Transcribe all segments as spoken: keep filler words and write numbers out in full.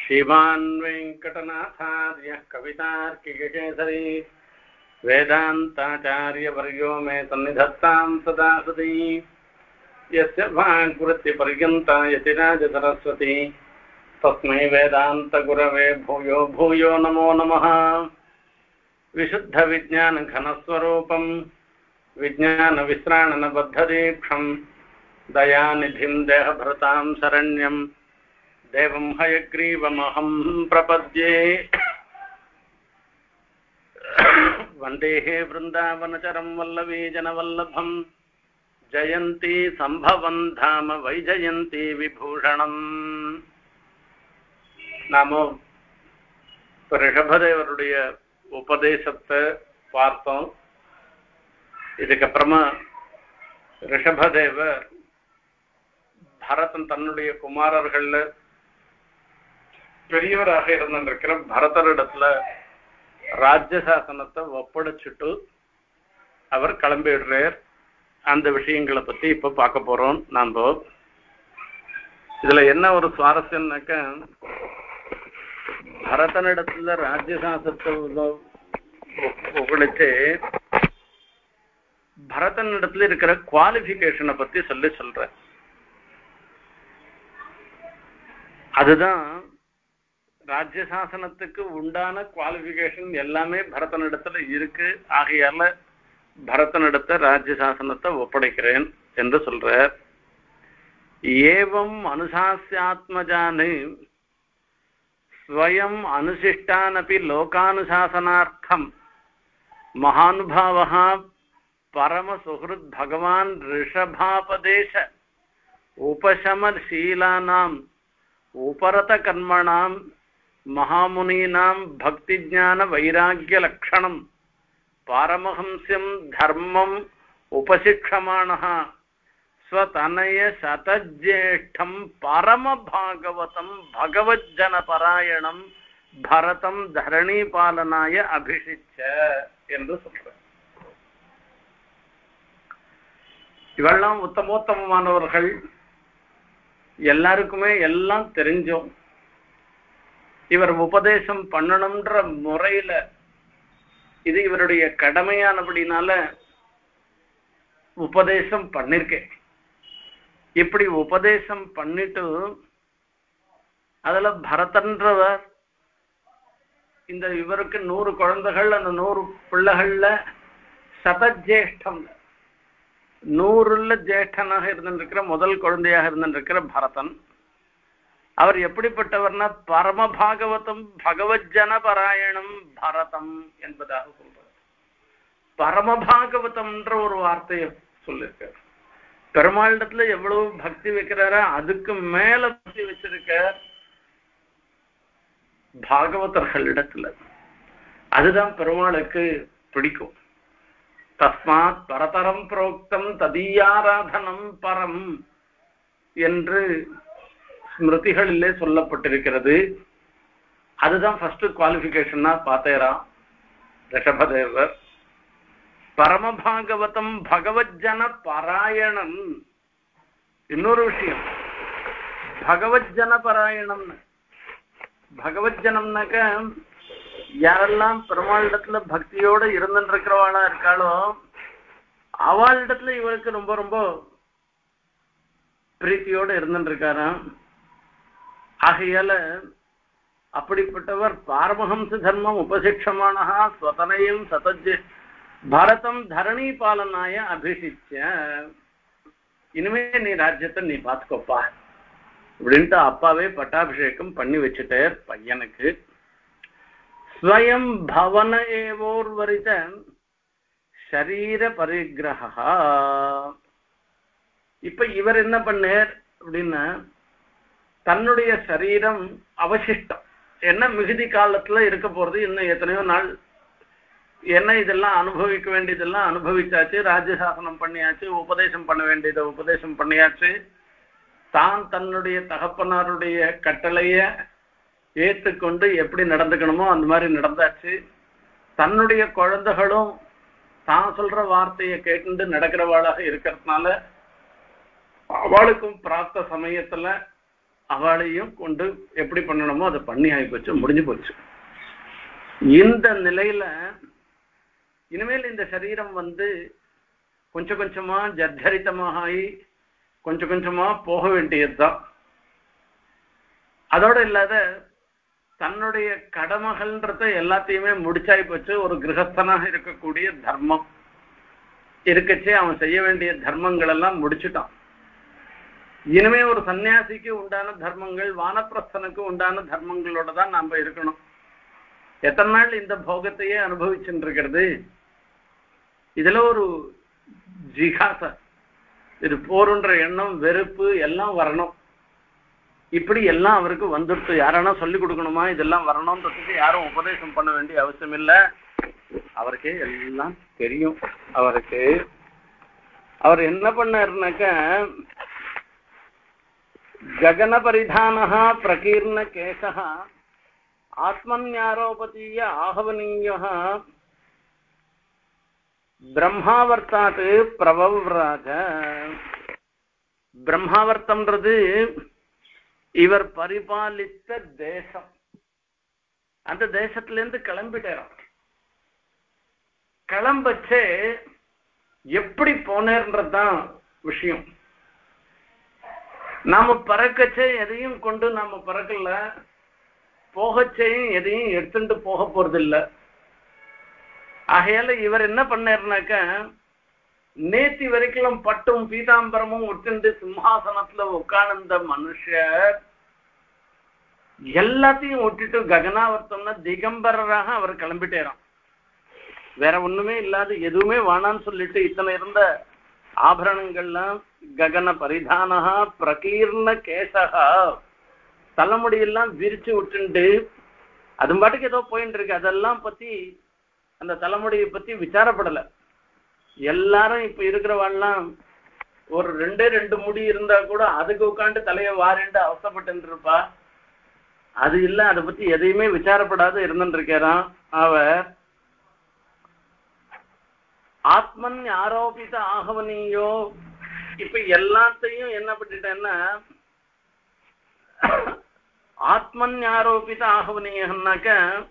श्रीमान् वेङ्कटनाथार्यः कवितार्किकेसरी वेदान्ताचार्यवर्यो मे सन्निधत्तां सदा सती यस्य भागवृत्तिपर्यन्ता यतिराजसरस्वती तस्मै वेदान्तगुरवे भूयो भूयो नमो नमः। विशुद्धविज्ञानघनस्वरूपं विज्ञानविश्राणनबद्धदीक्षं दयानिधिं देहभृतां शरण्यं देवं हयग्रीवमहं प्रपद्ये। वन्देहे वृन्दावनचरं वल्लवीजनवल्लभं जयन्ती सम्भवं धाम वैजयन्ती विभूषणम्। நாம ரிஷபதேவருடைய உபதேசத்தை பார்த்தோம். இதுக்கப்புறமா ரிஷபதேவர் பரதன் தன்னுடைய குமாரர்கள்ல பெரியவராக இருந்திருக்கிற பரதரிடத்துல ராஜ்யசாசனத்தை ஒப்படைச்சிட்டு அவர் கிளம்பிடுறார். அந்த விஷயங்களை பத்தி இப்ப பார்க்க போறோம். நாம இதுல என்ன ஒரு சுவாரஸ்யம்னாக்க, பரதனிடத்துல ராஜ்யசாசனத்தை ஒப்படைச்சு பரதனிடத்துல இருக்கிற குவாலிபிகேஷனை பத்தி சொல்லி சொல்ற. அதுதான் ராஜ்யசாசனத்துக்கு உண்டான குவாலிபிகேஷன் எல்லாமே பரதனிடத்துல இருக்கு. ஆகையால பரதனிடத்த ராஜ்யசாசனத்தை ஒப்படைக்கிறேன் என்று சொல்ற. ஏவம் அனுசாஸ்யாத்மஜானு ஸ்வயம் அனுசிஷ்டானபி லோகானுசாசனார்த்தம் மகானுபாவः பரம சுஹ்ருத் பகவான் ரிஷபாபதேச உபசமசீலானாம் உபரத கர்மணாம் மகாமுனீனாம் பக்தி ஞான வைராக்கிய லக்ஷணம் பாரமஹம்ஸ்யம் தர்மம் உபசிக்ஷமாணः ஸ்வதனய சதஜேஷ்டம் பரம பாகவதம் பகவஜன பராயணம் பரதம் தரணி பாலனாய அபிஷிச்ச என்று சொல்ற. இவெல்லாம் உத்தமோத்தமமானவர்கள், எல்லாருக்குமே எல்லாம் தெரிஞ்சோம். இவர் உபதேசம் பண்ணணும்ன்ற முறையில இது இவருடைய கடமையானபடினால உபதேசம் பண்ணிருக்கேன். இப்படி உபதேசம் பண்ணிட்டு அதுல பரதன்றவர் இந்த இவருக்கு நூறு குழந்தைகள், அந்த நூறு பிள்ளைகள்ல சதஜேஷ்டம் நூறுல ஜேஷ்டனாக இருந்திருக்கிற முதல் குழந்தையாக இருந்திருக்கிற பரதன். அவர் எப்படிப்பட்டவர்னா பரம பாகவதம் பகவஜன பராயணம் பரதம் என்பதாக சொல்றார். பரம பாகவதம்ன்ற ஒரு வார்த்தையை சொல்லியிருக்கார். பெருமாளிடத்துல எவ்வளவு பக்தி வைக்கிறாரோ அதுக்கு மேல பக்தி வச்சிருக்க பாகவதர்களிடத்துல. அதுதான் பெருமாளுக்கு பிடிக்கும். தஸ்மாத் பரதரம் புரோக்தம் ததீயாராதனம் பரம் என்று ஸ்மிருதிகளிலே சொல்லப்பட்டிருக்கிறது. அதுதான் ஃபர்ஸ்ட் குவாலிபிகேஷனா பார்த்தேரா ரிஷபதேவர். பரமபாகவதம் பகவஜன பாராயணம். இன்னொரு விஷயம், பகவஜன பாராயணம். பகவஜனம்னாக்க யாரெல்லாம் பெருமாளிடத்துல பக்தியோட இருந்துருக்கிறவாளா இருக்காளோ அவளிடத்துல இவருக்கு ரொம்ப ரொம்ப பிரீத்தியோட இருந்துருக்காராம். ஆகையால அப்படிப்பட்டவர் பாரமஹம்ச தர்மம் உபசிக்ஷமானஹா ஸ்வதனயம் சதஜ்ய பரதம் தரணி பாலனாய அபிஷிச்ச. இனிமே நீ ராஜ்யத்தை நீ பாத்துக்கோப்பா அப்படின்ட்டு அப்பாவே பட்டாபிஷேகம் பண்ணி வச்சுட்டார் பையனுக்கு. ஸ்வயம் பவன ஏவோர்வரித ஷரீர பரிகிரஹா. இப்ப இவர் என்ன பண்ணார் அப்படின்னா, தன்னுடைய சரீரம் அவசிஷ்டம் என்ன மிகுதி காலத்துல இருக்க போறது, இன்னும் எத்தனையோ நாள் என்ன இதெல்லாம் அனுபவிக்க வேண்டியதெல்லாம் அனுபவிச்சாச்சு, ராஜ்யசாசனம் பண்ணியாச்சு, உபதேசம் பண்ண வேண்டியதை உபதேசம் பண்ணியாச்சு, தான் தன்னுடைய தகப்பனாருடைய கட்டளைய ஏற்றுக்கொண்டு எப்படி நடந்துக்கணுமோ அந்த மாதிரி நடந்தாச்சு. தன்னுடைய குழந்தைகளும் தான் சொல்ற வார்த்தையை கேட்டு நடக்கிறவாளாக இருக்கிறதுனால அவளுக்கும் பிராப்த சமயத்துல அவளையும் கொண்டு எப்படி பண்ணணுமோ அதை பண்ணி ஆகி போச்சு, முடிஞ்சு போச்சு. இந்த நிலையில இனிமேல் இந்த சரீரம் வந்து கொஞ்சம் கொஞ்சமா ஜர்ஜரித்தமாக ஆகி கொஞ்சம் கொஞ்சமா போக வேண்டியதுதான். அதோட இல்லாத தன்னுடைய கடமைகள்ன்றத எல்லாத்தையுமே முடிச்சாய் போச்சு. ஒரு கிரகஸ்தனாக இருக்கக்கூடிய தர்மம் இருக்கச்சே அவன் செய்ய வேண்டிய தர்மங்கள் எல்லாம் முடிச்சுட்டான். இனிமே ஒரு சன்னியாசிக்கு உண்டான தர்மங்கள், வானப்பிரஸ்தனுக்கு உண்டான தர்மங்களோட தான் நாம இருக்கணும். எத்தனை நாள் இந்த போகத்தையே அனுபவிச்சுட்டு இருக்கிறது? இதுல ஒரு ஜிகாச, இது போருன்ற எண்ணம், வெறுப்பு எல்லாம் வரணும். இப்படி எல்லாம் அவருக்கு வந்துடுத்து. யாரானா சொல்லி கொடுக்கணுமா இதெல்லாம் வரணும்ன்றதுக்கு யாரும் உபதேசம் பண்ண வேண்டிய அவசியம் இல்லை. அவருக்கே எல்லாம் தெரியும். அவருக்கு அவர் என்ன பண்ணாருனாக்க, ககன பரிதானஹ பிரகீர்ண கேசஹ ஆத்மன்யாரோபதீய ஆஹவனீயஹ பிரம்மாவர்த்தாத்து பிரவவ்ராஜ. பிரம்மாவர்த்தம்ன்றது இவர் பரிபாலித்த தேசம். அந்த தேசத்துல இருந்து கிளம்பிட்டாராம். கிளம்பச்சே எப்படி போனேன்றதுதான் விஷயம். நாம பறக்கச்சே எதையும் கொண்டு நாம பறக்கல, போகச்சேயும் எதையும் எடுத்துட்டு போக போறது இல்லை. ஆகையால இவர் என்ன பண்ணாருனாக்க, நேத்தி வரைக்கும் பட்டும் பீதாம்பரமும் விட்டுண்டு சிம்ஹாசனத்துல உட்கார்ந்த மனுஷர் எல்லாத்தையும் விட்டுட்டு ககனாவர்த்தம்னா திகம்பரராக அவர் கிளம்பிட்டேறான். வேற ஒண்ணுமே இல்லாத, எதுவுமே வேணான்னு சொல்லிட்டு இத்தனை இருந்த ஆபரணங்கள்லாம் ககன பரிதானஹா பிரகீர்ண கேசகா, தலைமுடியெல்லாம் விரிச்சு விட்டுண்டு அது பாட்டுக்கு ஏதோ போயிட்டு இருக்கு. அதெல்லாம் பத்தி, அந்த தலைமுடியை பத்தி விசாரப்படல. எல்லாரும் இப்ப இருக்கிறவாள்லாம் ஒரு ரெண்டே ரெண்டு முடி இருந்தா கூட அதுக்கு உட்காந்து தலையை வாரிண்டு அவசப்பட்டு இருப்பா. அது இல்ல, அதை பத்தி எதையுமே விசாரப்படாத இருந்துட்டு இருக்கிறான் அவர். ஆத்மன் ஆரோபித ஆகவனியோ, இப்ப எல்லாத்தையும் என்ன பண்ணிட்டேன்னா, ஆத்மன் ஆரோபித ஆகவனியன்னாக்க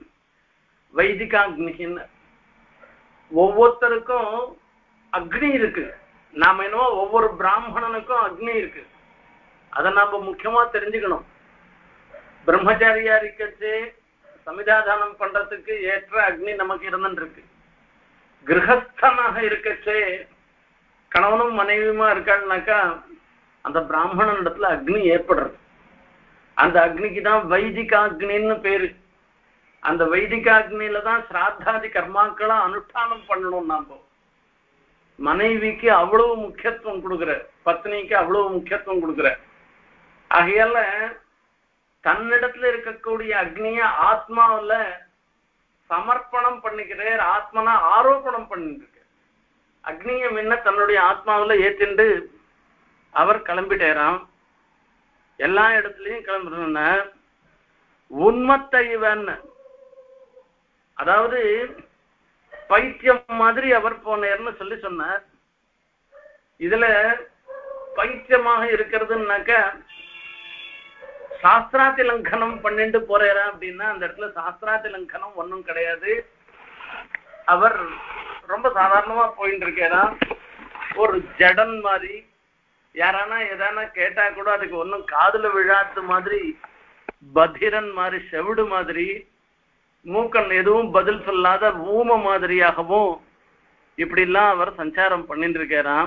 வைதிகாக்னின்னு ஒவ்வொருத்தருக்கும் அக்னி இருக்கு. நாம என்னவோ ஒவ்வொரு பிராமணனுக்கும் அக்னி இருக்கு. அதை நாம முக்கியமா தெரிஞ்சுக்கணும். பிரம்மச்சாரியா இருக்கச்சு சமிதாதானம் பண்றதுக்கு ஏற்ற அக்னி நமக்கு இருந்துட்டு இருக்கு. கிரகஸ்தனாக இருக்கச்சே கணவனும் மனைவியுமா இருக்காள்னாக்கா அந்த பிராமணன் இடத்துல அக்னி ஏற்படுறது. அந்த அக்னிக்கு தான் வைதிகாக்னின்னு பேரு. அந்த வைதிகாக்னியில தான் சிராத்தாதி கர்மாக்களை அனுஷ்டானம் பண்ணணும். நாம மனைவிக்கு அவ்வளவு முக்கியத்துவம் கொடுக்குற, பத்னிக்கு அவ்வளவு முக்கியத்துவம் கொடுக்குற. ஆகையால தன்னிடத்துல இருக்கக்கூடிய அக்னிய ஆத்மாவில சமர்ப்பணம் பண்ணிக்கிறார். ஆத்மனா ஆரோபணம் பண்ணிட்டு அக்னிய முன்ன தன்னுடைய ஆத்மாவில ஏற்றிண்டு அவர் கிளம்பிட்டாராம். எல்லா இடத்துலயும் கிளம்புறதுன்னா உண்மத்த இவன், அதாவது பைத்தியம் மாதிரி அவர் போனேர்னு சொல்லி சொன்னார். இதுல பைத்தியமாக இருக்கிறதுனாக்க சாஸ்திராத்தி லங்கனம் பண்ணிட்டு போறாரா அப்படின்னா அந்த இடத்துல சாஸ்திராத்தி லங்கனம் ஒன்றும் கிடையாது. அவர் ரொம்ப சாதாரணமா போயிட்டு இருக்காரா. ஒரு ஜடன் மாதிரி, யாரானா எதானா கேட்டா கூட அதுக்கு ஒன்றும் காதுல விழாத்து மாதிரி, பதிரன் மாதிரி, செவிடு மாதிரி, மூக்கன் எதுவும் பதில் சொல்லாத ஊம மாதிரியாகவும் இப்படிலாம் அவர் சஞ்சாரம் பண்ணிட்டு இருக்காராம்.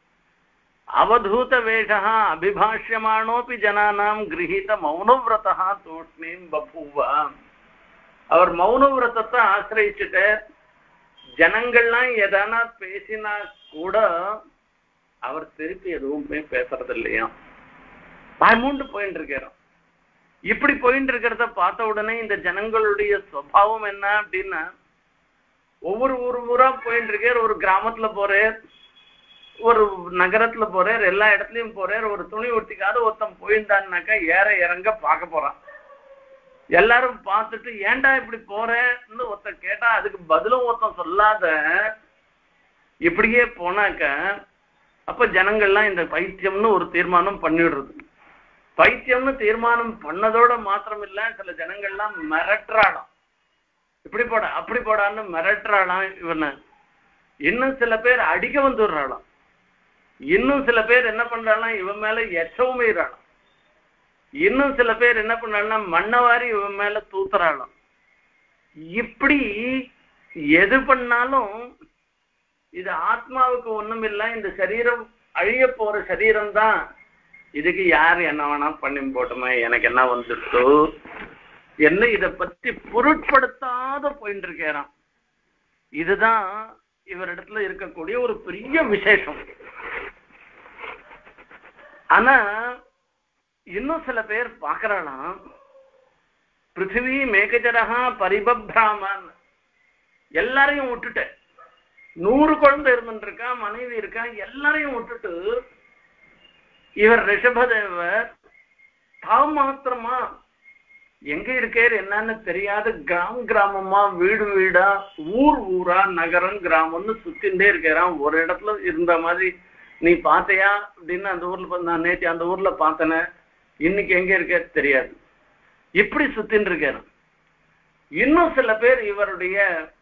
அவதூத வேஷா அபிபாஷ்யமானோபி ஜனானாம் கிரகித மௌனவிரதா தூஷ்ணீம் பபூவா. அவர் மௌனவிரதத்தை ஆசிரியிச்சுட்டு ஜனங்கள்லாம் எதானா பேசினா கூட அவர் திருப்பி எதுவுமே பேசுறது இல்லையா, பயமூண்டு போயிட்டு இருக்கிறோம். இப்படி போயிட்டு இருக்கிறத பார்த்த உடனே இந்த ஜனங்களுடைய சுபாவம் என்ன அப்படின்னா, ஒவ்வொரு ஊர் ஊரா போயிட்டு இருக்கார். ஒரு கிராமத்துல போறார், ஒரு நகரத்துல போறார், எல்லா இடத்துலயும் போறார். ஒரு துணி ஒட்டிக்காத ஒருத்தன் போயிருந்தான்னாக்கா ஏற இறங்க பார்க்க போறான். எல்லாரும் பார்த்துட்டு ஏன்டா இப்படி போறேன்னு ஒருத்தன் கேட்டா அதுக்கு பதிலும் ஒருத்தன் சொல்லாத இப்படியே போனாக்க அப்ப ஜனங்கள்லாம் இந்த பைத்தியம்னு ஒரு தீர்மானம் பண்ணிடுறது. பைத்தியம்னு தீர்மானம் பண்ணதோட மாத்திரம் இல்ல, சில ஜனங்கள்லாம் மிரட்டுறாளாம், இப்படி போட அப்படி போடான்னு மிரட்டுறாளாம் இவனை. இன்னும் சில பேர் அடிக்க வந்துடுறாளாம். இன்னும் சில பேர் என்ன பண்றாளாம், இவன் மேல எச்சவுமைறாளாம். இன்னும் சில பேர் என்ன பண்றாங்கன்னா மண்ணவாரி இவன் மேல தூத்துறாளாம். இப்படி எது பண்ணாலும் இது ஆத்மாவுக்கு ஒண்ணும் இல்லை, இந்த சரீரம் அழிய போற சரீரம் தான், இதுக்கு யார் என்ன வேணா பண்ணி போட்டுமே, எனக்கு என்ன வந்துட்டு என்ன இதை பத்தி பொருட்படுத்தாத போயிட்டு இருக்கிறான். இதுதான் இவரிடத்துல இருக்கக்கூடிய ஒரு பெரிய விசேஷம். ஆனா இன்னும் சில பேர் பாக்குறாளாம், பிருத்திவி மேகஜரகா பரிபப்ராமன், எல்லாரையும் விட்டுட்டு, நூறு குழந்தை இருந்துட்டு இருக்கா, மனைவி இருக்கா, எல்லாரையும் விட்டுட்டு இவர் ரிஷபதேவர் தாம் மாத்திரமா எங்க இருக்காரு என்னன்னு தெரியாத கிராம கிராமமா வீடு வீடா ஊர் ஊரா நகரம் கிராமம்னு சுத்தின்ண்டே இருக்கிறான். ஒரு இடத்துல இருந்த மாதிரி நீ பாத்தையா அப்படின்னு அந்த ஊர்ல நான் நேற்று அந்த ஊர்ல பார்த்தன, இன்னைக்கு எங்க இருக்க தெரியாது, இப்படி சுத்தின்னு இருக்காரு. இன்னும் சில பேர் இவருடைய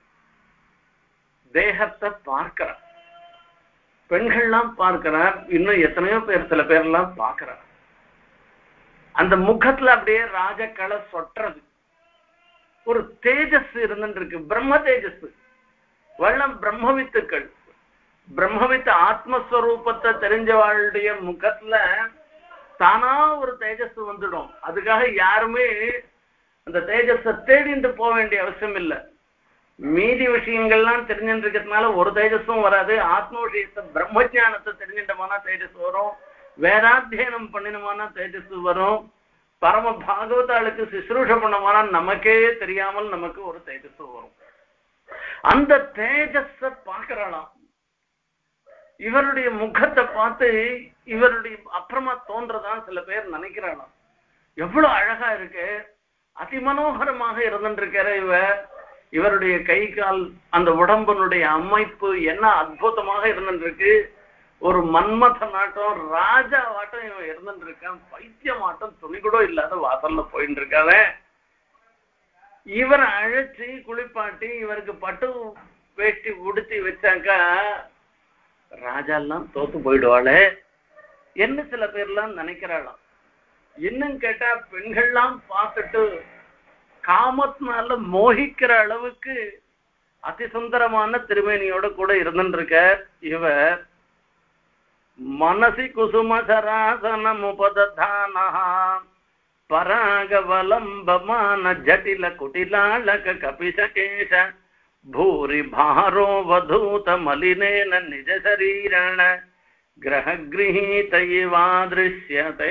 தேகத்தை பார்க்கிறார், பெண்கள்லாம் பார்க்கிறார், இன்னும் எத்தனையோ பேர் சில பேர்லாம் பார்க்கிறார். அந்த முகத்துல அப்படியே ராஜக்களை சொட்டுறது, ஒரு தேஜஸ் இருந்துட்டு இருக்கு, பிரம்ம தேஜஸ். வெள்ளம் பிரம்மவித்துக்கள், பிரம்மவித்து ஆத்மஸ்வரூபத்தை தெரிஞ்சவாளுடைய முகத்துல தானா ஒரு தேஜஸ் வந்துடும். அதுக்காக யாருமே அந்த தேஜஸை தேடிட்டு போக வேண்டிய அவசியம் இல்லை. மீதி விஷயங்கள்லாம் தெரிஞ்சுட்டு இருக்கிறதுனால ஒரு தேஜஸும் வராது. ஆத்ம விஷயத்தை பிரம்ம ஜானத்தை தெரிஞ்சிட்டோம்னா தேஜஸ் வரும், வேதாத்தியனம் பண்ணினோம்னா தேஜஸ் வரும், பரம பாகவதாளுக்கு சுசுரூஷ பண்ணோம்னா நமக்கே தெரியாமல் நமக்கு ஒரு தேஜஸ் வரும். அந்த தேஜஸ பார்க்கறாளாம். இவருடைய முகத்தை பார்த்து இவருடைய அப்புறமா தோன்றதான் சில பேர் நினைக்கிறாளாம், எவ்வளவு அழகா இருக்கு, அதிமனோகரமாக இருந்துருக்கிற இவர், இவருடைய கை கால் அந்த உடம்பனுடைய அமைப்பு என்ன அற்புதமாக இருந்துருக்கு, ஒரு மன்மத நாட்டம் ராஜா வாட்டம் இவன் இருந்துட்டு இருக்கான், பைத்தியமாட்டம் துணி கூட இல்லாத வாசல்ல போயிட்டு இருக்காத. இவரை அழைச்சி குளிப்பாட்டி இவருக்கு பட்டு வேட்டி உடுத்தி வச்சாக்கா ராஜாலாம் தோத்து போயிடுவாளே என்ன சில பேர்லாம் நினைக்கிறாளாம். இன்னும் கேட்டா பெண்கள்லாம் பார்த்துட்டு காமத்தினால மோகிக்கிற அளவுக்கு அதிசுந்தரமான திருமேனியோட கூட இருந்துருக்க இவர். மனசி குசுமசராசனம் உபததானா பராகவலம்பமான ஜட்டில குட்டிலாளக கபிசகேஷ பூரி பாரோ வதூத மலினேன நிஜ சரீரண கிரக கிரஹீத இவாதிருஷ்யதே.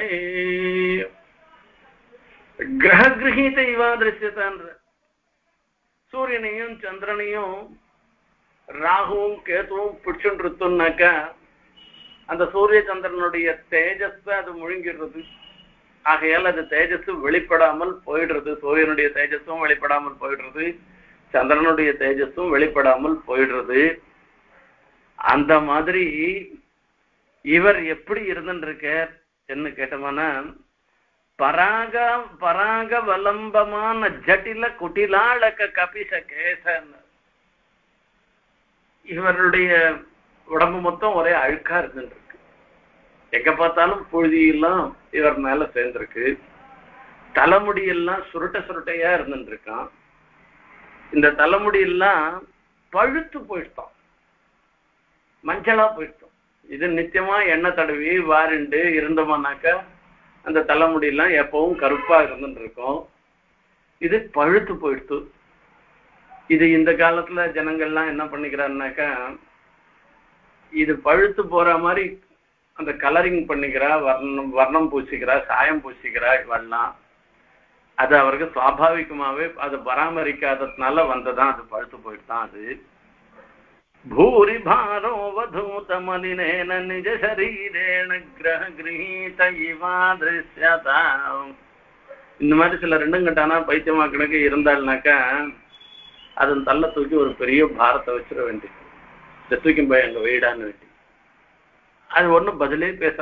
கிரக கிரஹீத இவாதிருஷ்யதன்ற சூரியனையும் சந்திரனையும் ராகுவும் கேதுவும் பிடிச்சுருத்துனாக்க அந்த சூரிய சந்திரனுடைய தேஜஸ் அது முழுங்கிடுறது. ஆகையால் அது தேஜஸ் வெளிப்படாமல் போயிடுறது, சூரியனுடைய தேஜஸும் வெளிப்படாமல் போயிடுறது, சந்திரனுடைய தேஜஸும் வெளிப்படாமல் போயிடுறது. அந்த மாதிரி இவர் எப்படி இருந்துருக்கார் என்ன கேட்டோம்னா, பராக பராக வலம்பமான ஜட்டில குட்டிலாளக்க கபிச கேசன். இவருடைய உடம்பு மொத்தம் ஒரே அழுக்கா இருந்துருக்கு, எங்க பார்த்தாலும் புழுதியெல்லாம் இவர் மேல சேர்ந்திருக்கு, தலைமுடியெல்லாம் சுருட்ட சுருட்டையா இருந்துருக்கான். இந்த தலைமுடியெல்லாம் பழுத்து போயிட்டான், மஞ்சளா போயிட்டோம். இது நிச்சயமா எண்ணெய் தடவி வாரிண்டு இருந்தோம்னாக்கா அந்த தலைமுடியெல்லாம் எப்பவும் கருப்பா இருந்துட்டு இருக்கும். இது பழுத்து போயிடுத்து. இது இந்த காலத்துல ஜனங்கள்லாம் என்ன பண்ணிக்கிறாருனாக்கா, இது பழுத்து போற மாதிரி அந்த கலரிங் பண்ணிக்கிறா, வர்ணம் வர்ணம் பூசிக்கிறா, சாயம் பூசிக்கிறா, இவெல்லாம் அது அவருக்கு சுவாபாவிகமாவே அது பராமரிக்காததுனால வந்ததான் அது பழுத்து போயிட்டுதான். அது பூரி பாரோ வதூத மலினேன நிஜ சரீரேன கிரக கிரஹீத இவாதிருஷ்யதா. இந்த மாதிரி சில ரெண்டும் கட்டானா பைத்தியமா கணக்கு இருந்தாள்னாக்கா அதன் தள்ள தூக்கி ஒரு பெரிய பாரத்தை வச்சிட வேண்டியது, இந்த தூக்கி போய் அங்க வீடான்னு வேண்டி. அது ஒன்றும் பதிலே பேசாது.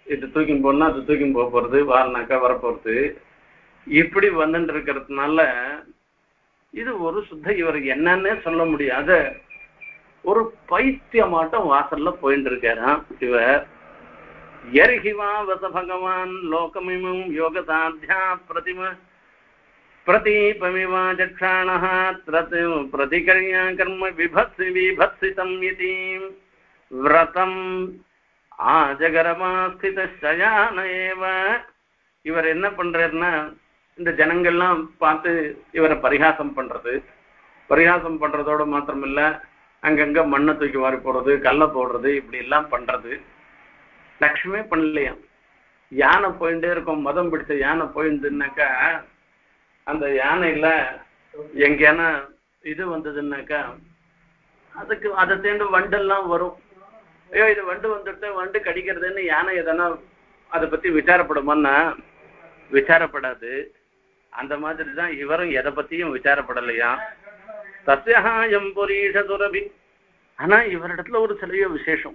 இது தூக்கி போனா அது தூக்கி போக போறது, வாரினாக்கா வரப்போறது, இப்படி வந்துட்டு இருக்கிறதுனால இது ஒரு சுத்த இவர் என்னன்னே சொல்ல முடியாத ஒரு பைத்தியமாட்டம் வாசல்ல போயிட்டு இருக்காராம் இவர். எர்ஹிவா வச பகவான் லோகமிமும் யோகசாத்யா பிரதிம பிரதீபமிவா ஜக்ஷாணஹ த்ரத் பிரதிகர்யா கர்ம விபத்ஸி விபத்ஸிதம் யதி விரதம் ஆஜகரமாஸ்தித சயான ஏவ. இவர் என்ன பண்றாருன்னா இந்த ஜனங்கள்லாம் பார்த்து இவரை பரிகாசம் பண்றது, பரிகாசம் பண்றதோட மாத்திரமில்ல அங்கங்க மண்ணை தூக்கி வாரி போடுறது, கல்லை போடுறது, இப்படி எல்லாம் பண்றது. லட்சுமே பண்ணலையா. யானை போயிட்டே இருக்கும், மதம் பிடிச்ச யானை போயிருந்துன்னாக்கா அந்த யானையில எங்கேனா இது வந்ததுன்னாக்கா அதுக்கு அதை தேர்ந்து வண்டெல்லாம் வரும். ஐயோ இது வண்டு வந்துட்டு வண்டு கடிக்கிறதுன்னு யானை எதனா அதை பத்தி விசாரப்படுமான்னா விசாரப்படாது. அந்த மாதிரி தான் இவரும் எதை பத்தியும் விசாரப்படலையா. சத்தியஹாயம் புரீஷ துரபி. ஆனா இவரிடத்துல ஒரு சிலைய விசேஷம்.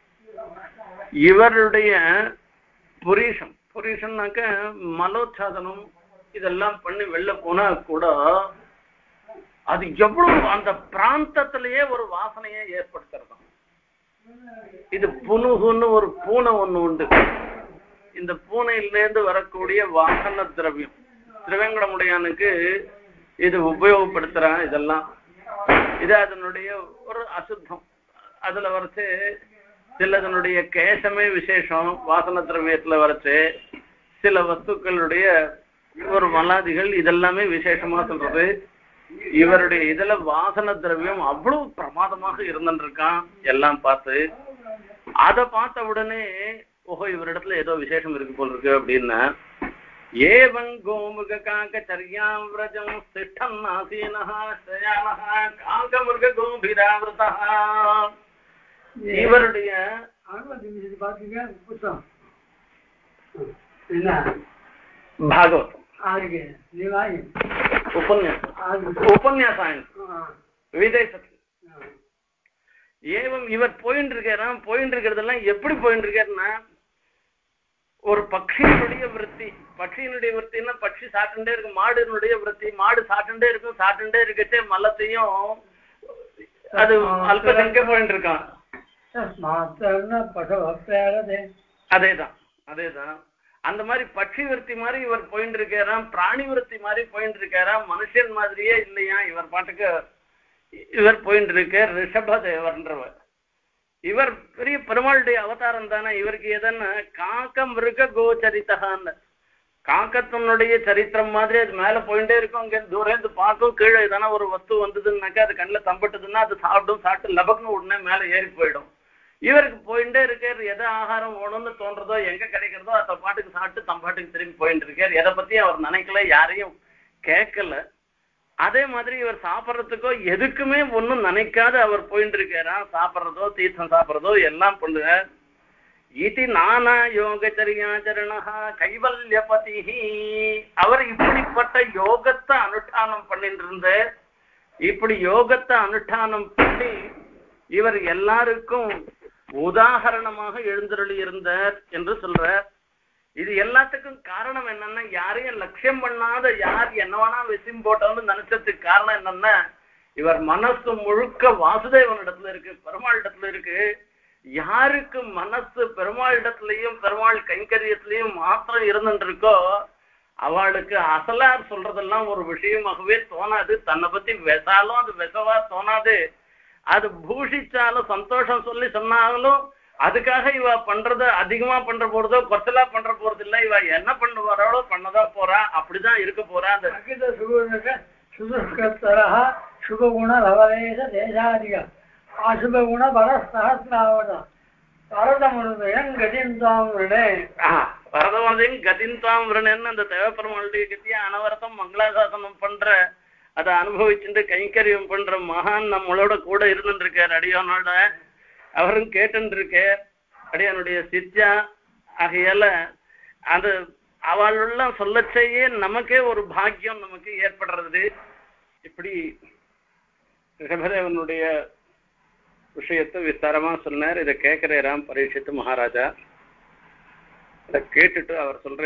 இவருடைய புரீஷம், புரீஷம்னாக்க மலோச்சாதனம் இதெல்லாம் பண்ணி வெளில போனா கூட அது எவ்வளவு அந்த பிராந்தத்திலேயே ஒரு வாசனையை ஏற்படுத்துறதும். இது புனுகுன்னு ஒரு பூனை ஒண்ணு உண்டு. இந்த பூனையிலேருந்து வரக்கூடிய வாசன திரவியம் திருவேங்கடமுடையானுக்கு இது உபயோகப்படுத்துறான். இதெல்லாம் இது அதனுடைய ஒரு அசுத்தம். அதுல வரைச்சு சிலதனுடைய கேசமே விசேஷம். வாசன திரவியத்துல வரைச்சு சில வஸ்துக்களுடைய ஒரு மலாதிகள் இதெல்லாமே விசேஷமா சொல்றது. இவருடைய இதுல வாசன திரவியம் அவ்வளவு பிரமாதமாக இருந்துருக்கான். எல்லாம் பார்த்து அதை பார்த்த உடனே ஓஹோ இவரிடத்துல ஏதோ விசேஷம் இருக்கு போல் இருக்கு அப்படின்னா ஏவங் கோமுக காக்க சரியாம் விரஜம் சிஷ்டம் ஆசீனஹா சயானஹா காங்க மிருக கோபிராவிரதா. இவருடைய பாகவதம் உபன்யாசாயம் விதேசத்துல ஏவம் இவர் போயிட்டு இருக்காராம். போயிட்டு இருக்கிறதெல்லாம் எப்படி போயிட்டு இருக்காருன்னா ஒரு பட்சியினுடைய விற்பி. பட்சியினுடைய விற்பின்னா பட்சி சாட்டுண்டே இருக்கும். மாடுனுடைய விற்பி, மாடு சாட்டுண்டே இருக்கும். சாட்டுண்டே இருக்கச்சே மல்லத்தையும் அது அல்பசங்க போயிட்டு இருக்கான். அதேதான் அதேதான் அந்த மாதிரி பட்சி விருத்தி மாதிரி இவர் போயிட்டு இருக்காராம். பிராணி விருத்தி மாதிரி போயிட்டு இருக்காராம். மனுஷன் மாதிரியே இல்லையா இவர் பாட்டுக்கு இவர் போயிட்டு இருக்க. ரிஷபதேவர்ன்றவர் இவர் பெரிய பெருமாளுடைய அவதாரம் தானே. இவருக்கு எதன்னா காக்க மிருக கோச்சரித்தகான்னு காக்கத்தினுடைய சரித்திரம் மாதிரி அது மேல போயிட்டே இருக்கும். அங்க தூரம் பார்க்கும். கீழே எதனா ஒரு வஸ்து வந்ததுன்னாக்கா அது கண்ணில் தம்பட்டுதுன்னா அது சாப்பிடும். சாப்பிட்டு லபக்குன்னு உடனே மேல ஏறி போயிடும். இவருக்கு போயிட்டே இருக்கார். எதை ஆகாரம் வேணும்னு தோன்றதோ எங்க கிடைக்கிறதோ அதை பாட்டுக்கு சாப்பிட்டு தம்பாட்டுக்கு திரும்பி போயிட்டு இருக்கார். எதை பத்தியும் அவர் நினைக்கல, யாரையும் கேட்கல. அதே மாதிரி இவர் சாப்பிட்றதுக்கோ எதுக்குமே ஒன்றும் நினைக்காத அவர் போயிட்டு இருக்காரா. சாப்பிட்றதோ தீர்த்தம் சாப்பிட்றதோ எல்லாம் பண்ணுவார். இது நானா யோகச்சரியாச்சரணா கைவல்யபதி. அவர் இப்படிப்பட்ட யோகத்தை அனுஷ்டானம் பண்ணிட்டு இருந்த இப்படி யோகத்தை அனுஷ்டானம் பண்ணி இவர் எல்லாருக்கும் உதாரணமாக எழுந்தருளி இருந்தார் என்று சொல்றார். இது எல்லாத்துக்கும் காரணம் என்னன்னா யாரையும் லட்சியம் பண்ணாத யார் என்னவானா விஷயம் போட்டோம்னு நினைச்சதுக்கு காரணம் என்னன்னா இவர் மனசு முழுக்க வாசுதேவனிடத்துல இருக்கு, பெருமாள் இடத்துல இருக்கு. யாருக்கு மனசு பெருமாள் இடத்துலயும் பெருமாள் கைங்கரியத்திலையும் மாத்திரம் இருந்துட்டு இருக்கோ அவளுக்கு அசலார் சொல்றதெல்லாம் ஒரு விஷயமாகவே தோணாது. தன்னை பத்தி வெசாலும் அது வெசவா தோணாது. அது பூஷிச்சாலும் சந்தோஷம் சொல்லி சொன்னாலும் அதுக்காக இவ பண்றத அதிகமா பண்ற போறதோ கொச்சலா பண்ற போறது இல்ல. இவ என்ன பண்ண போறாளோ பண்ணதா போறா. அப்படிதான் இருக்க போறா. அந்த சுபகுண லவலேச தேசாதிக அசுபகுண பரஸ்தாவதம் வரதமுருதையன் கதிந்தாம் விரணே. வரதமுருதையும் கதிந்தாம் விரணேன்னு அந்த தேவப்பெருமாளுடைய கத்திய அனவரத்தம் மங்களாசாசனம் பண்ற அதை அனுபவிச்சுட்டு கைங்கரியம் பண்ற மகான் நம்மளோட கூட இருந்துட்டு இருக்கார். அடியானோட அவரும் கேட்டு இருக்கார். அடியானுடைய சித்தியா ஆகையால அது அவளெல்லாம் சொல்லச்சேயே நமக்கே ஒரு பாக்கியம் நமக்கு ஏற்படுறது. இப்படி ரிஷபதேவனுடைய விஷயத்தை விஸ்தாரமா சொன்னார். இதை கேட்கிறாராம் பரீட்சித்து மகாராஜா. இதை கேட்டுட்டு அவர் சொல்ற,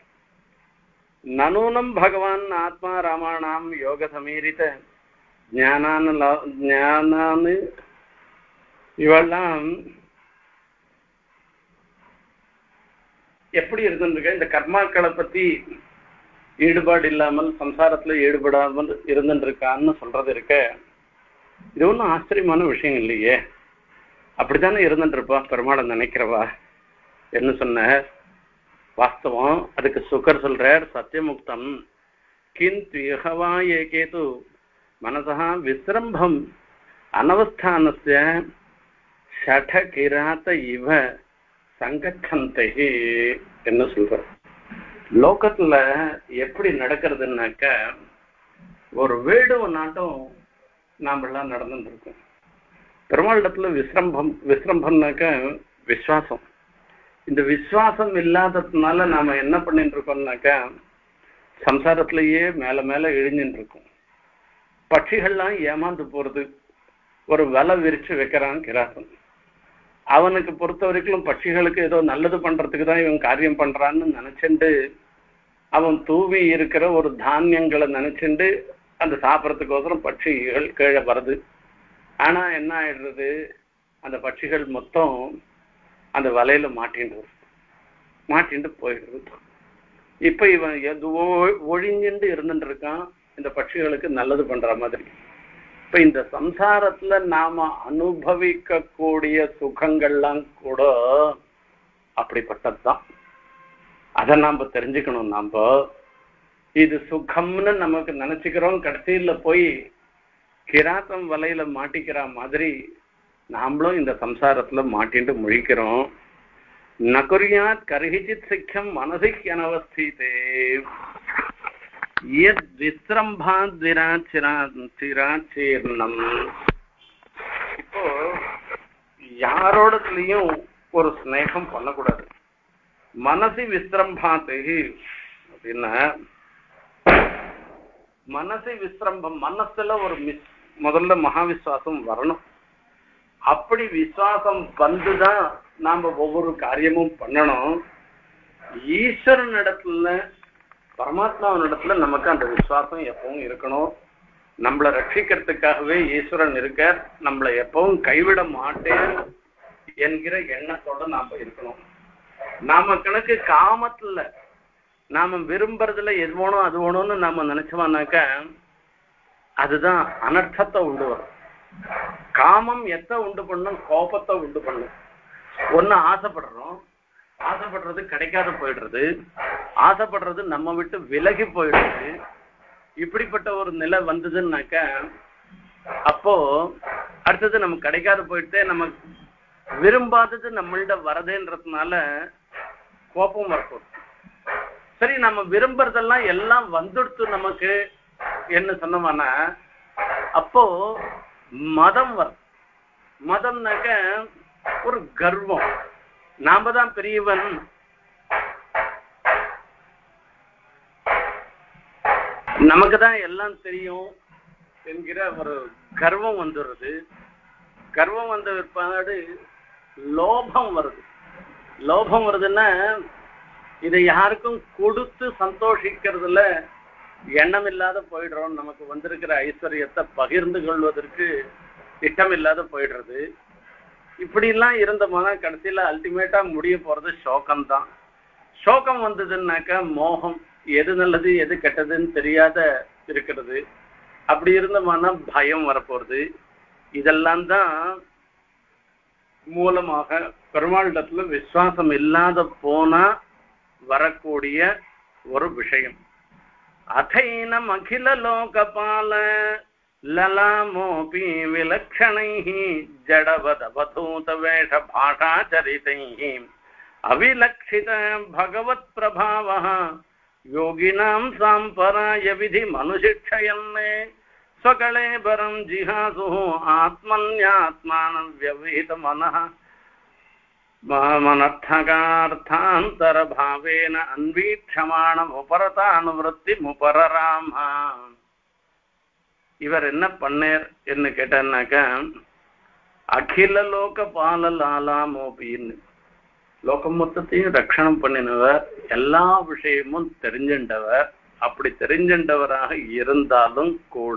நனூனம் பகவான் ஆத்மா ராமாணாம் யோக சமீரித ஞானானு ஞானானு இவெல்லாம் எப்படி இருந்துருக்க, இந்த கர்மாக்களை பத்தி ஈடுபாடு இல்லாமல் சம்சாரத்துல ஈடுபடாமல் இருந்துருக்கான்னு சொல்றது இருக்க, இது ஒன்றும் ஆச்சரியமான விஷயம் இல்லையே, அப்படித்தானே இருந்துருப்பா பெருமாளை நினைக்கிறவா என்ன சொன்ன வாஸ்தவம். அதுக்கு சுகர் சொல்றார், சத்தியமுக்தம் கிந்து யஹவா ஏகேது மனசா விசிரம்பம் அனவஸ்தானஸ்ய ஷட கிராத்த இவ சங்கச்சந்தை என்ன சொல்ற. லோகத்துல எப்படி நடக்கிறதுனாக்க, ஒரு வேடுவ நாட்டம் நாம எல்லாம் நடந்துட்டு இருக்கோம். பெருமாளிடத்துல விசிரம்பம் விசிரம்பம்னாக்க விசுவாசம். இந்த விசுவாசம் இல்லாததுனால நாம என்ன பண்ணிட்டு இருக்கோம்னாக்கா சம்சாரத்திலேயே மேல மேல இழிஞ்சுட்டு இருக்கோம். பட்சிகள்லாம் ஏமாந்து போறது. ஒரு வலை விரிச்சு வைக்கிறான் கிராசன். அவனுக்கு பொறுத்த வரைக்கும் பட்சிகளுக்கு ஏதோ நல்லது பண்றதுக்கு தான் இவன் காரியம் பண்றான்னு நினைச்சுண்டு அவன் தூவி இருக்கிற ஒரு தானியங்களை நினைச்சுண்டு அந்த சாப்பிட்றதுக்கோசரம் பட்சிகள் கீழே வருது. ஆனா என்ன ஆயிடுறது, அந்த பட்சிகள் மொத்தம் அந்த வலையில மாட்டின்னு மாட்டின்ட்டு போயிடுறது. இப்ப இவன் எதுவோ ஒழிஞ்சுட்டு இருந்துட்டு இருக்கான், இந்த பட்சிகளுக்கு நல்லது பண்ற மாதிரி. இப்ப இந்த சம்சாரத்துல நாம அனுபவிக்க கூடிய சுகங்கள்லாம் கூட அப்படிப்பட்டதுதான். அதை நாம தெரிஞ்சுக்கணும். நாம இது சுகம்னு நமக்கு நினைச்சுக்கிறோம், கடைசியில போய் கிராத்தம் வலையில மாட்டிக்கிற மாதிரி நாமளும் இந்த சம்சாரத்துல மாட்டிட்டு முழிக்கிறோம். நகுரியாத் கர்ஹிச்சித் சிக்கம் மனசி அனவஸ்திதே யத் விஸ்ரம்பாத் விராச்சிராச்சீர்ணம். இப்போ யாரோடத்துலயும் ஒரு ஸ்நேகம் பண்ணக்கூடாது. மனசி விஸ்ரம்பாத்து அப்படின்னா, மனசி விஸ்ரம்பம், மனசுல ஒரு மிஸ் முதல்ல மகாவிஸ்வாசம் வரணும். அப்படி விசுவாசம் வந்துதான் நாம ஒவ்வொரு காரியமும் பண்ணணும். ஈஸ்வரன் இடத்துல பரமாத்மாவின் இடத்துல நமக்கு அந்த விசுவாசம் எப்பவும் இருக்கணும். நம்மளை ரட்சிக்கிறதுக்காகவே ஈஸ்வரன் இருக்க, நம்மளை எப்பவும் கைவிட மாட்டேன் என்கிற எண்ணத்தோட நாம இருக்கணும். நாம கணக்கு காமத்துல நாம விரும்புறதுல எது வேணும் அது வேணும்னு நாம நினைச்சோம்னாக்க அதுதான் அனர்த்தத்தை உண்டு வரும். காமம் எத்த உண்டு பண்ணும், கோபத்தை உண்டு பண்ணும். ஒன்னு ஆசைப்படுறோம், ஆசைப்படுறது கிடைக்காத போயிடுறது, ஆசைப்படுறது நம்ம விட்டு விலகி போயிடுறது. இப்படிப்பட்ட ஒரு நிலை வந்ததுன்னாக்க அப்போ அடுத்தது நமக்கு கிடைக்காத போயிட்டு நம்ம விரும்பாதது நம்மள்ட வரதுன்றதுனால கோபம் வரப்போகுது. சரி, நம்ம விரும்புறதெல்லாம் எல்லாம் வந்துடுத்து நமக்கு என்ன சொன்னோம்னா அப்போ மதம் வரும். மதம்னாக்க ஒரு கர்வம், நாம தான் பெரியவன், நமக்கு தான் எல்லாம் தெரியும் என்கிற ஒரு கர்வம் வந்துடுறது. கர்வம் வந்த பிற்பாடு லோபம் வருது. லோபம் வருதுன்னா இதை யாருக்கும் கொடுத்து சந்தோஷிக்கிறதுல எண்ணம் இல்லாத போயிடுறோம். நமக்கு வந்திருக்கிற ஐஸ்வர்யத்தை பகிர்ந்து கொள்வதற்கு திட்டம் இல்லாத போயிடுறது. இப்படிலாம் இருந்தோம்னா கடைசியில அல்டிமேட்டா முடிய போறது சோகம்தான். சோகம் வந்ததுன்னாக்கா மோகம், எது நல்லது எது கெட்டதுன்னு தெரியாத இருக்கிறது. அப்படி இருந்தோம்னா பயம் வரப்போறது. இதெல்லாம் தான் மூலமாக பெருமாளிடத்துல விசுவாசம் இல்லாத போனா வரக்கூடிய ஒரு விஷயம். அதைனம் அகில லோகபால லலாமோபி விலக்ஷணைஹி ஜடவதவதூத வேஷ பாஷாச்சரிதைஹி அவிலக்ஷித பகவத் பிரபாவஹ யோகினாம் சாம்பராய விதி மனுஷிக்ஷயன்னே ஸ்வகலேபரம் ஜிஹாசு ஆத்மன்யாத்மானம் வியவஹித மனஹ மனர்த்தகார்த்தாந்தர பாவேன அன்வீட்சமானம் உபரதானுவருத்தி முபரராம. இவர் என்ன பண்ணார் என்று கேட்டான்னாக்க அகில லோக பால லாலாமோபின்னு லோகம் மொத்தத்தையும் ரட்சணம் பண்ணினவர், எல்லா விஷயமும் தெரிஞ்சின்றவர். அப்படி தெரிஞ்சின்றவராக இருந்தாலும் கூட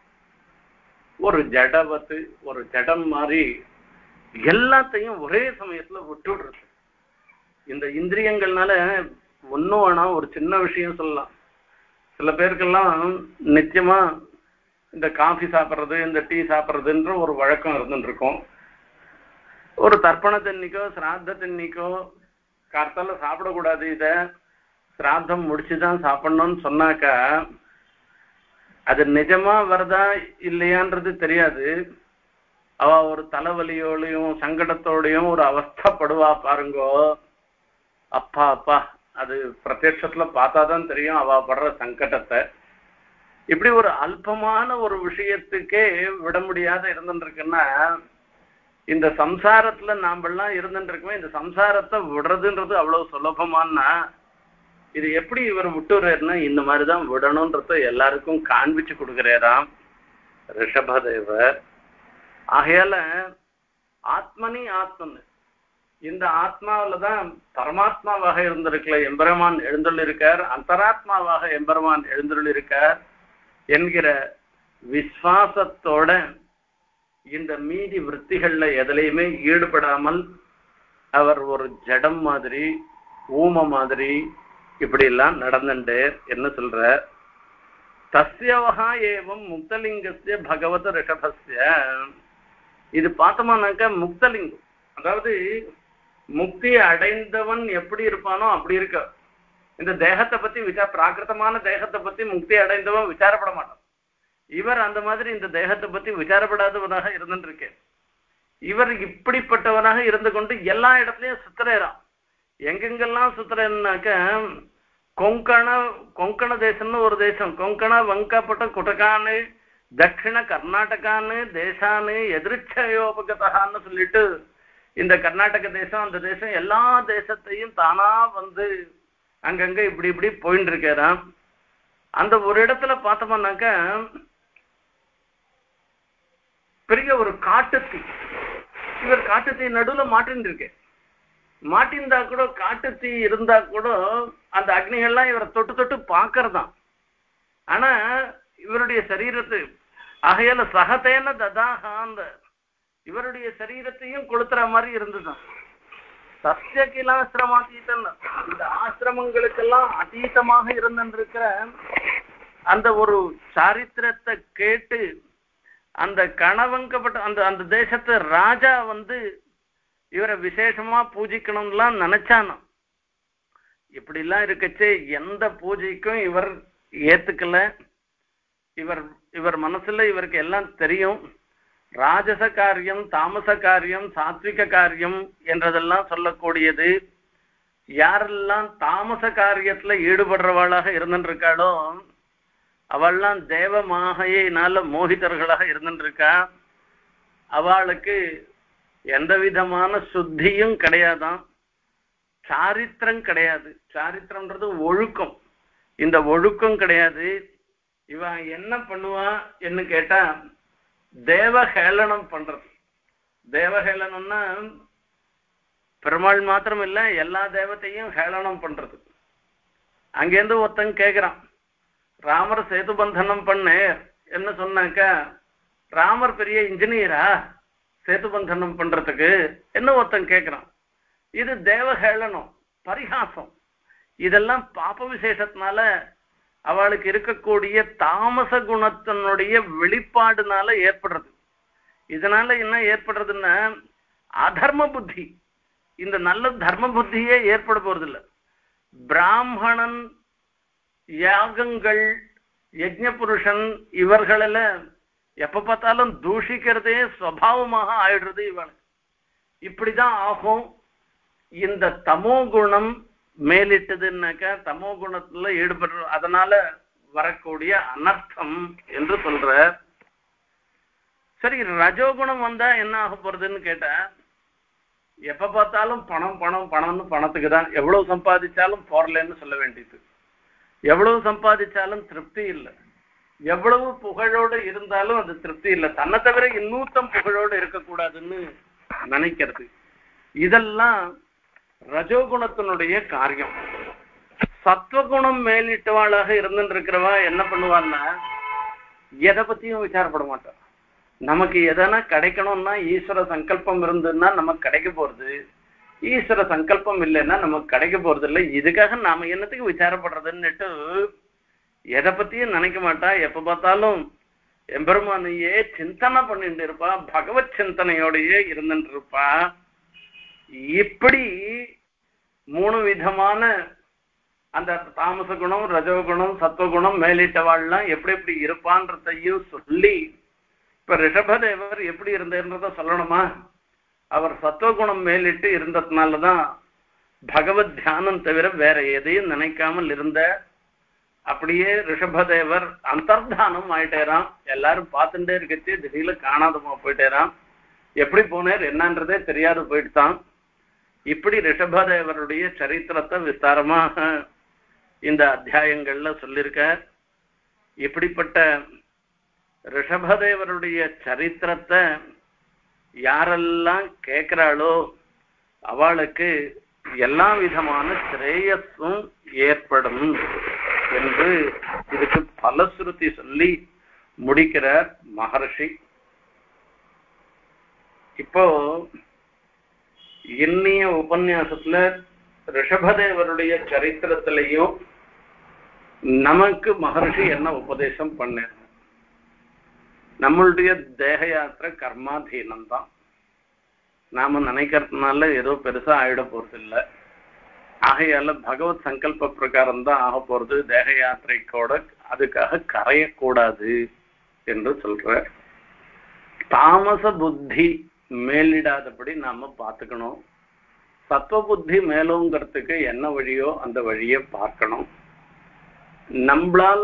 ஒரு ஜடவத்து, ஒரு ஜடம் மாதிரி எல்லாத்தையும் ஒரே சமயத்துல விட்டுடுறது. இந்த இந்திரியங்கள்னால ஒன்னும் வேணா ஒரு சின்ன விஷயம் சொல்லலாம். சில பேருக்கெல்லாம் நிச்சயமா இந்த காஃபி சாப்பிட்றது, இந்த டீ சாப்பிட்றதுன்ற ஒரு வழக்கம் இருந்துட்டு இருக்கும். ஒரு தர்ப்பண தண்ணிக்கோ சிராத்த தண்ணிக்கோ கார்த்தால சாப்பிடக்கூடாது, இத சிராத்தம் முடிச்சுதான் சாப்பிடணும்னு சொன்னாக்கா அது நிஜமா வருதா இல்லையான்றது தெரியாது. அவ ஒரு தலைவலியோடையும் சங்கடத்தோடையும் ஒரு அவஸ்தப்படுவா பாருங்கோ. அப்பா அப்பா அது பிரத்யட்சத்துல பார்த்தாதான் தெரியும் அவ படுற சங்கடத்தை. இப்படி ஒரு அல்பமான ஒரு விஷயத்துக்கே விட முடியாத இருந்துருக்குன்னா இந்த சம்சாரத்துல நாமெல்லாம் இருந்துட்டு இருக்கோம். இந்த சம்சாரத்தை விடுறதுன்றது அவ்வளவு சுலபமானா இது எப்படி இவர் விட்டுறாருன்னா இந்த மாதிரிதான் விடணும்ன்றத எல்லாருக்கும் காண்பிச்சு கொடுக்கிறாராம் ரிஷபதேவர். ஆகையால ஆத்மனி ஆத்மன், இந்த ஆத்மாவில்தான் பரமாத்மாவாக இருந்திருக்கல எம்பெருமான் எழுந்துள்ளிருக்கார், அந்தராத்மாவாக எம்பெருமான் எழுந்துள்ளிருக்கார் என்கிற விசுவாசத்தோட இந்த மீதி விற்த்திகள்ல எதிலையுமே ஈடுபடாமல் அவர் ஒரு ஜடம் மாதிரி ஊம மாதிரி இப்படி எல்லாம் நடந்துட்டு என்ன சொல்ற, தஸ்யவஹா ஏவம் முக்தலிங்கஸ்ய பகவத ரிஷபஸ்ய. இது பார்த்தோம்னாக்க முக்தலிங்கம், அதாவது முக்தி அடைந்தவன் எப்படி இருப்பானோ அப்படி இருக்க. இந்த தேகத்தை பத்தி விசார பிராகிருத்தமான தேகத்தை பத்தி முக்தி அடைந்தவன் விசாரப்பட மாட்டான். இவர் அந்த மாதிரி இந்த தேகத்தை பத்தி விசாரப்படாதவனாக இருந்துருக்கேன். இவர் இப்படிப்பட்டவனாக இருந்து கொண்டு எல்லா இடத்துலயும் சுத்துறாராம். எங்கெங்கெல்லாம் சுத்துறேன்னாக்க கொங்கண கொங்கண தேசம்னு ஒரு தேசம், கொங்கண வங்கப்பட்ட குட்டகான்னு தட்சிண கர்நாடகான்னு தேசான்னு எதிர்ச்சயோபகதான்னு சொல்லிட்டு இந்த கர்நாடக தேசம் அந்த தேசம் எல்லா தேசத்தையும் தானா வந்து அங்கங்க இப்படி இப்படி போயிட்டு இருக்கிறான். அந்த ஒரு இடத்துல பார்த்தோம்னாக்க பெரிய ஒரு காட்டுத்தீ, இவர் காட்டுத்தீ நடுவுல மாட்டின்னு இருக்கு. மாட்டிருந்தா கூட காட்டுத்தீ இருந்தா கூட அந்த அக்னிகள்லாம் இவரை தொட்டு தொட்டு பார்க்கறதான். ஆனா இவருடைய சரீரத்து ஆகையால சகதேன ததாகா, அந்த இவருடைய சரீரத்தையும் கொளுத்துற மாதிரி இருந்துதான். சத்தியகில ஆசிரமாதீதன், இந்த ஆசிரமங்களுக்கெல்லாம் அதீதமாக இருந்திருக்கிற அந்த ஒரு சாரித்திரத்தை கேட்டு அந்த கணவங்கப்பட்ட அந்த அந்த தேசத்து ராஜா வந்து இவரை விசேஷமா பூஜிக்கணும்லாம் நினைச்சானோ. இப்படி எல்லாம் இருக்கச்சே எந்த பூஜைக்கும் இவர் ஏத்துக்கல. இவர் இவர் மனசுல இவருக்கு எல்லாம் தெரியும். ராஜச காரியம், தாமச காரியம், சாத்விக காரியம் என்றதெல்லாம் சொல்லக்கூடியது. யாரெல்லாம் தாமச காரியத்துல ஈடுபடுறவாளாக இருந்துருக்காளோ அவள்லாம் தேவ மாகையினால மோகிதர்களாக இருந்துருக்கா. அவளுக்கு எந்த விதமான சுத்தியும் கிடையாதான், சாரித்திரம் கிடையாது. சாரித்திரம்ன்றது ஒழுக்கம், இந்த ஒழுக்கம் கிடையாது. இவன் என்ன பண்ணுவான் என்று கேட்டா தேவஹேளனம் பண்றது. தேவஹேளனம்னா பெருமாள் மாத்திரம் இல்ல, எல்லா தேவத்தையும் ஹேளனம் பண்றது. அங்கேருந்து ஒருத்தன் கேட்கிறான், ராமர் சேது பந்தனம் பண்ணு என்ன சொன்னாக்க, ராமர் பெரிய இன்ஜினியரா சேது பந்தனம் பண்றதுக்கு என்ன ஒருத்தன் கேட்கிறான். இது தேவஹேளனம், பரிகாசம். இதெல்லாம் பாப விசேஷத்தினால அவளுக்கு இருக்கக்கூடிய தாமச குணத்தினுடைய வெளிப்பாடுனால ஏற்படுறது. இதனால என்ன ஏற்படுறதுன்னா அதர்ம புத்தி, இந்த நல்ல தர்ம புத்தியே ஏற்பட போறது இல்லை. பிராமணன், யாகங்கள், யஜ்ஞ புருஷன் இவர்கள எப்ப பார்த்தாலும் தூஷிக்கிறதே சுவாவமாக ஆயிடுறது இவனுக்கு. இப்படிதான் ஆகும். இந்த தமோ குணம் மேலிட்டதுன்னாக்க தமோ குணத்துல ஈடுபடுற அதனால வரக்கூடிய அனர்த்தம் என்று சொல்ற. சரி, ரஜோகுணம் வந்தா என்ன ஆக போறதுன்னு கேட்டா, எப்ப பார்த்தாலும் பணம் பணம் பணம்னு பணத்துக்கு தான், எவ்வளவு சம்பாதிச்சாலும் போறலன்னு சொல்ல வேண்டியது, எவ்வளவு சம்பாதிச்சாலும் திருப்தி இல்லை, எவ்வளவு புகழோடு இருந்தாலும் அது திருப்தி இல்லை, தன்னை தவிர இன்னூத்தம் புகழோடு இருக்கக்கூடாதுன்னு நினைக்கிறது. இதெல்லாம் ரஜோகுணத்தினுடைய காரியம். சத்வகுணம் மேலிட்டவாளாக இருந்துட்டு இருக்கிறவா என்ன பண்ணுவான்னா எதை பத்தியும் விசாரப்பட மாட்டான். நமக்கு எதனா கிடைக்கணும்னா ஈஸ்வர சங்கல்பம் இருந்ததுன்னா நமக்கு கிடைக்க போறது, ஈஸ்வர சங்கல்பம் இல்லைன்னா நமக்கு கிடைக்க போறது இல்லை. இதுக்காக நாம என்னத்துக்கு விசாரப்படுறதுன்னுட்டு எதை பத்தியும் நினைக்க மாட்டா. எப்ப பார்த்தாலும் எம்பெருமானையே சிந்தனை பண்ணிட்டு இருப்பா, பகவத் சிந்தனையோடையே இருந்துட்டு இருப்பா. இப்படி மூணு விதமான அந்த தாமச குணம், ரஜோகுணம், சத்வகுணம் மேலிட்டவாள்லாம் எப்படி எப்படி இருப்பான்றதையும் சொல்லி, இப்ப ரிஷபதேவர் எப்படி இருந்தேன்றத சொல்லணுமா? அவர் சத்வகுணம் மேலிட்டு இருந்ததுனாலதான் பகவத் தியானம் தவிர வேற எதையும் நினைக்காமல் இருந்த அப்படியே ரிஷபதேவர் அந்தர்தானம் ஆயிட்டேராம். எல்லாரும் பார்த்துட்டே இருக்கச்சு திடீர்னு காணாதமா போயிட்டேராம். எப்படி போனேர் என்னன்றதே தெரியாது போயிட்டுதான். இப்படி ரிஷபதேவருடைய சரித்திரத்தை விஸ்தாரமாக இந்த அத்தியாயங்கள்ல சொல்லியிருக்க. இப்படிப்பட்ட ரிஷபதேவருடைய சரித்திரத்தை யாரெல்லாம் கேட்கிறாளோ அவளுக்கு எல்லா விதமான ஸ்ரேயஸும் ஏற்படும் என்று இதுக்கு பலஸ்ருதி சொல்லி முடிக்கிறார் மகர்ஷி. இப்போ இன்னிய உபன்யாசத்துல ரிஷபதேவருடைய சரித்திரத்திலையும் நமக்கு மகர்ஷி என்ன உபதேசம் பண்ண, நம்மளுடைய தேக யாத்திரை கர்மாதீனம் தான். நாம நினைக்கிறதுனால ஏதோ பெருசா ஆயிட போறது இல்லை. ஆகையால பகவத் சங்கல்ப பிரகாரம் தான் ஆக போறது. தேக யாத்திரைக்கோட அதுக்காக கரையக்கூடாது என்று சொல்ற. தாமச புத்தி மேலிடாதபடி நாம பார்த்துக்கணும். சத்துவ புத்தி மேலோங்கிறதுக்கு என்ன வழியோ அந்த வழியை பார்க்கணும். நம்மளால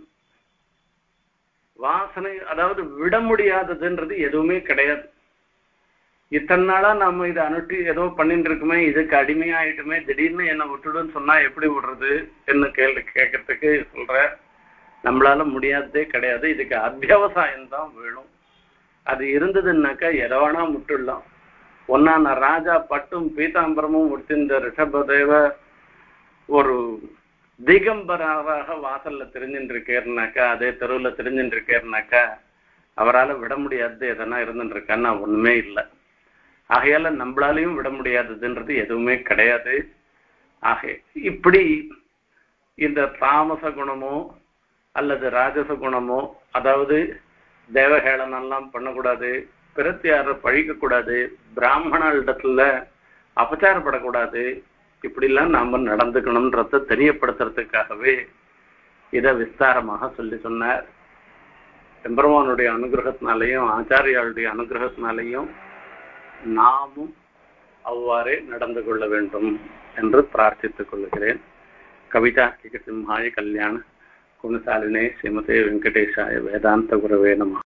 வாசனை அதாவது விட முடியாததுன்றது எதுவுமே கிடையாது. இத்தனை நாளா நம்ம இதை அனுட்டி ஏதோ பண்ணிட்டு இருக்குமே, இதுக்கு அடிமையாயிட்டுமே, திடீர்னு என்ன விட்டுடுன்னு சொன்னா எப்படி விடுறது என்ன கேள்வி கேட்கறதுக்கு சொல்ற. நம்மளால முடியாததே கிடையாது. இதுக்கு அத்தியாவசாயம்தான் வேணும். அது இருந்ததுன்னாக்கா எதை வேணா முட்டுடலாம். ஒன்னா நான் ராஜா பட்டும் பீதாம்பரமும் முடிச்சிருந்த ரிஷபதேவ ஒரு திகம்பராக வாசல்ல தெரிஞ்சுட்டு இருக்கேன்னாக்கா, அதே தெருவுல தெரிஞ்சுட்டு இருக்கேன்னாக்கா அவரால் விட முடியாதது எதனா இருந்துட்டு இருக்கான்னா ஒண்ணுமே இல்லை. ஆகையால நம்மளாலையும் விட முடியாததுன்றது எதுவுமே கிடையாது. ஆக இப்படி இந்த தாமச குணமோ அல்லது ராஜச குணமோ, அதாவது தேவஹேளனெல்லாம் பண்ணக்கூடாது, பிரத்தியார பழிக்க கூடாது, பிராமணர்களிடத்துல அபச்சாரப்படக்கூடாது, இப்படிலாம் நாம நடந்துக்கணும்ன்றத தெரியப்படுத்துறதுக்காகவே இதை விஸ்தாரமாக சொல்லி சொன்னார். எம்பெருமானுடைய அனுகிரகத்தினாலையும் ஆச்சாரியாளுடைய அனுகிரகத்தினாலையும் நாமும் அவ்வாறே நடந்து கொள்ள வேண்டும் என்று பிரார்த்தித்துக் கொள்கிறேன். கவிதா சிம்ஹாய கல்யாண குணசாலினே ஸ்ரீமதே வெங்கடேஷாய வேதாந்த குரவே நமः.